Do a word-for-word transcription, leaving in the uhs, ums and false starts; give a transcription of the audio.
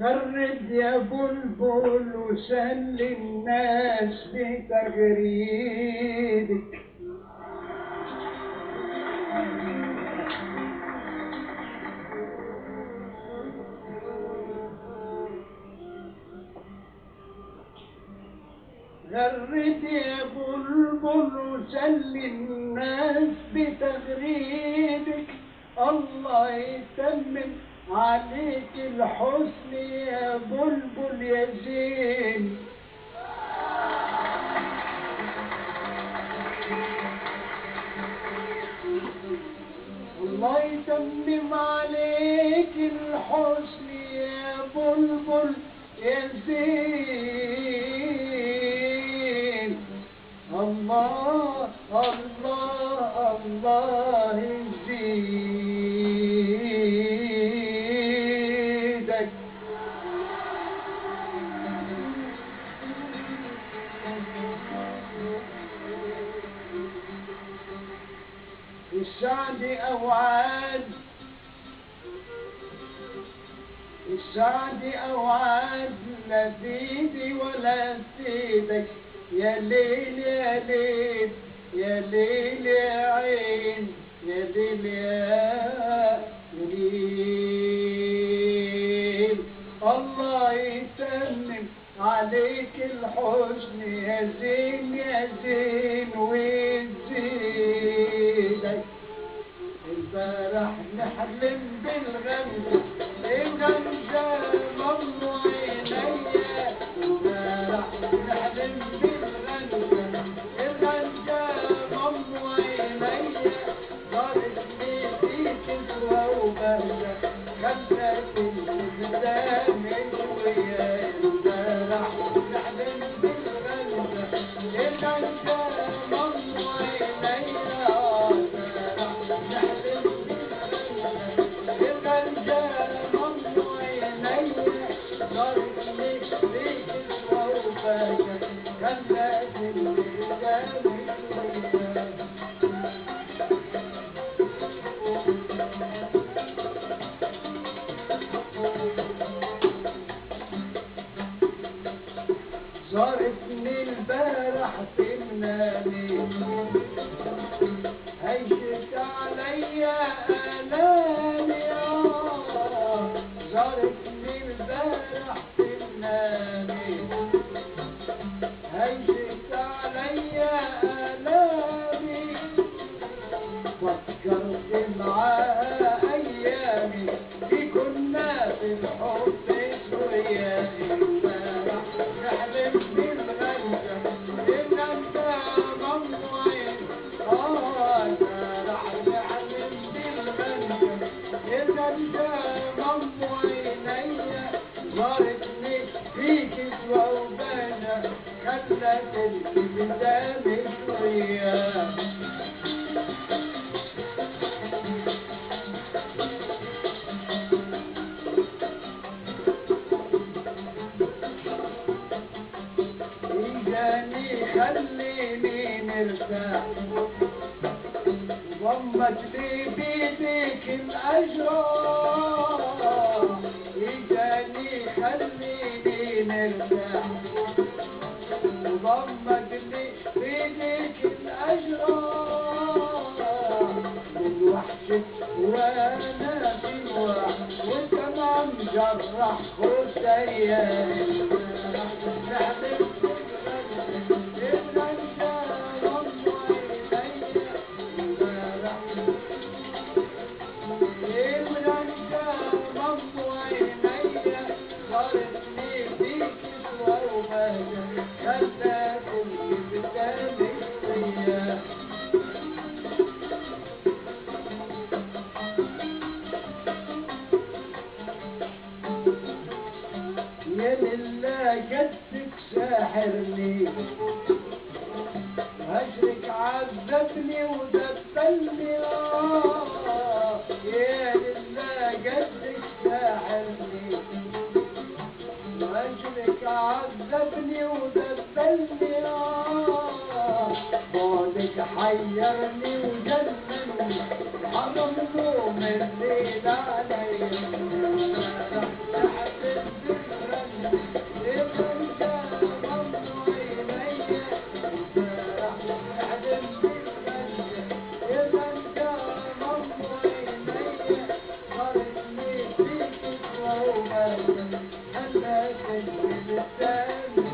غرد يا بلبل وسل الناس بتغريدك. غرد يا بلبل وسل الناس بتغريدك. الله يتمم عليك الحسن يا بلبل يا زين. الله يتمم عليك الحسن يا بلبل يا زين. الله الله الله يزيدك. السعد أوعاد السعد أوعاد لا تيدي ولا تيدك. يا ليل يا ليل يا ليل يا عين يا ليل يا ليل. الله يتمم عليك الحسن يا زين يا زين ويزيدك. البارح نحلم بالغمزة الغمزة مضوا عينيا. البارح نحلم بالغمزة الغمزة مضوا عينيا. صارت لي فيك سوى وبهجة خلت الابتسامة شوية. البارح نحلم بالغمزة الغمزة مضوا عينيا. زارتني البارح في منامي هيشت عليا آلامي. زارتني البارح في منامي هيشت عليا آلامي. فكرت معاها أيامي في كنا في الحب شوياني. البارح نحلم بالغمزة الغمزة مضوا عين. آه البارح نحلم بالغمزة الغمزة مضوا عينيا. زارتني فيك سوى وبانا خلت الابتسامة شوية. خليني نرتاح ضمك لي بيديك الأجرار. إجاني خليني نرتاح ضمك لي بيديك الأجرار. من وحشك وانا في الوحش وتمام جرح خديا. نحلم يا لله جدك ساحرني هجرك عذبني ودبلني. آه يا لله جدك ساحرني هجرك عذبني ودبلني. آه بعدك حيرني وجنني حرم نوم الليل علي. بلساني